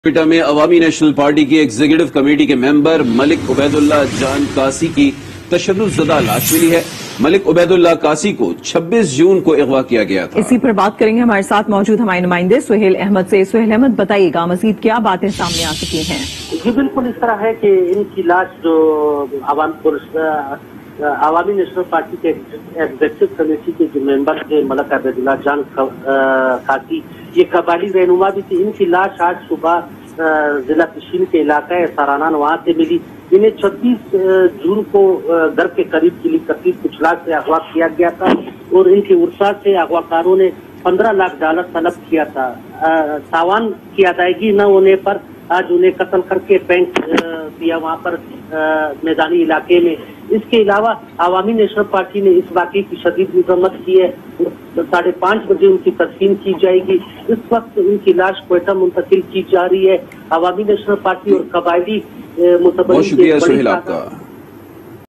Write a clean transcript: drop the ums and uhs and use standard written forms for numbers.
کوئٹہ میں Awami national party کی executive committee کے ممبر ملک عبید اللہ جان کاسی کی تشدد زدہ لاش ملی ہے۔ ملک عبید اللہ کاسی کو 26 جون کو اغوا کیا گیا تھا۔ اسی پر بات کریں گے، ہمارے ساتھ موجود ہمارے نمائندے سہیل احمد سے۔ سہیل احمد، بتائیے گا مزید کیا باتیں سامنے آ سکی ہیں؟ جی بالکل اس طرح ہے کہ ان کی لاش جو عوامی نیشنل پارٹی کے ایگزیکٹو کمیٹی کے جو ممبر تھے ملک عبید اللہ جان کاسی، یہ قبائلی رہنما بھی تھی۔ ان کی لاش آج صبح ضلع پشین کے علاقہ سارانان وہاں سے ملی۔ انہیں 26 جون کو گھر کے قریب قلی کثیر کچلا سے اغوا کیا گیا تھا اور ان کے ورثاء سے اغوا کاروں نے $15 لاکھ طلب کیا تھا۔ تاوان کی ادائیگی نہ ہونے پر آج انہیں قتل کر کے پینٹ دیا وہاں پر میدانی علاقے میں۔ اس کے علاوہ عوامی نیشنل پارٹی نے اس واقعے کی شدید مذمت کی ہے۔ 5:30 بجے ان کی تدفین کی جائے گی۔ اس وقت ان کی لاش کوئٹہ منتقل کی جا رہی ہے۔ عوامی نیشنل پارٹی اور قبائلی بہت شکریہ سہیل آپ کا۔